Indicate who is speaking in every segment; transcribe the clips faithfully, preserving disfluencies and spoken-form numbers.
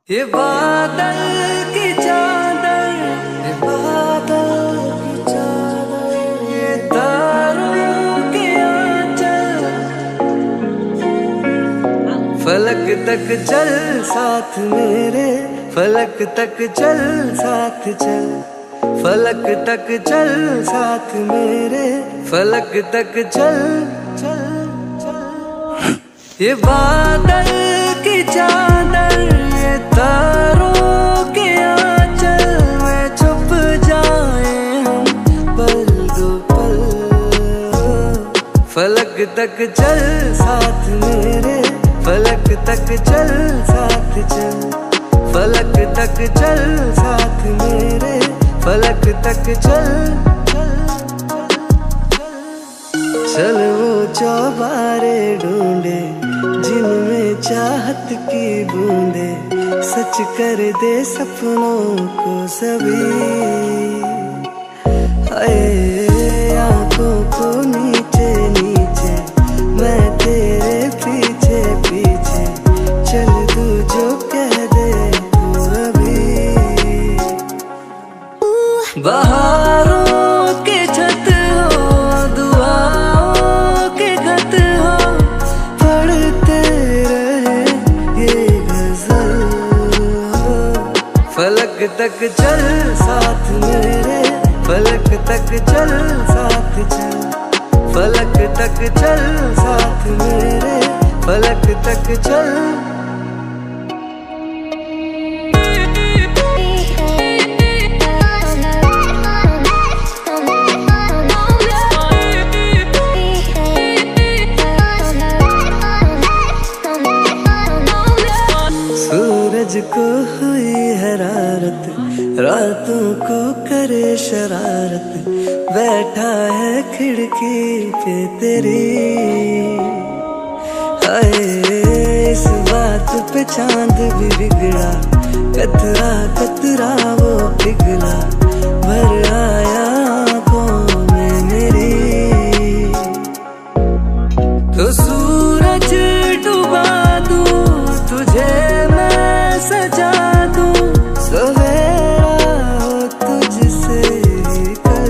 Speaker 1: ये बादल की चादर, ये बादल की चादर, ये तारों के आंचल, फलक तक चल साथ मेरे, फलक तक चल साथ चल, फलक तक चल साथ मेरे, फलक तक चल चल चल। ये बादल की चादर, ये तारों के आंचल में छुप जाए हम पल दो पल, फलक तक चल साथ मेरे, फलक तक चल साथ चल, फलक तक चल साथ मेरे, फलक तक चल चल चल। वो चौबारे ढूंढे जिनमें चाहत की बूंदे, सच कर दे सपनों को सभी। हाय आंखों को नीचे नीचे, मैं तेरे पीछे पीछे, चल तू जो कह दे तू अभी। बहारों के छत हो, दुआओं के खत हो, पढ़ते रहे ये गजल। फलक तक चल साथ मेरे, फलक तक चल साथ चल, फलक तक चल साथ मेरे, फलक तक चल। सूरज को हुई हरारत, रातों को करे शरारत, बैठा है खिड़की पे तेरी। हाय इस बात पे चांद भी बिगड़ा, कतरा कतरा वो पिघला, भर आया आंखों में मेरी। तो सूरज डुबा दूं तुझे मैं सजा दूं, सवेरा हो तुझसे कल।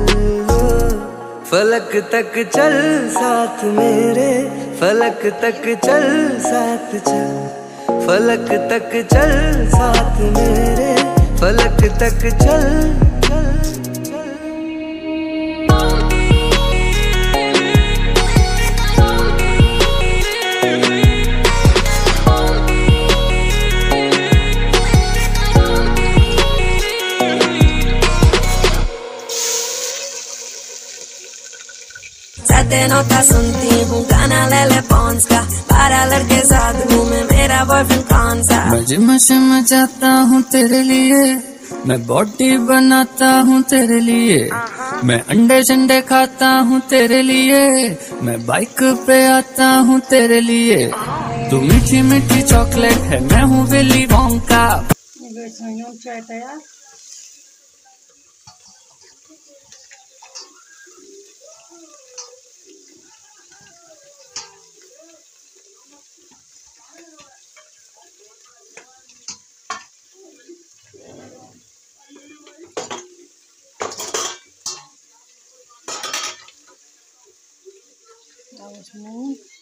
Speaker 1: फलक तक चल साथ मेरे, फलक तक चल साथ चल, फलक तक चल साथ मेरे, फलक तक चल चल चल।
Speaker 2: नोटा सुनती हूँ गाना ले ले पॉन्स का, बारह लड़के साथ घूमे मेरा बॉयफ्रेंड कौन सा।
Speaker 3: मैं जिम शिम जाता हूँ तेरे लिए, मैं बॉडी बनाता हूँ तेरे लिए, मैं अंडे शंडे खाता हूँ तेरे लिए, मैं बाइक पे आता हूँ तेरे लिए। तू मीठी मीठी चॉकलेट है, मैं हूँ विली वोंका।
Speaker 4: चाय तैयार। That was smooth.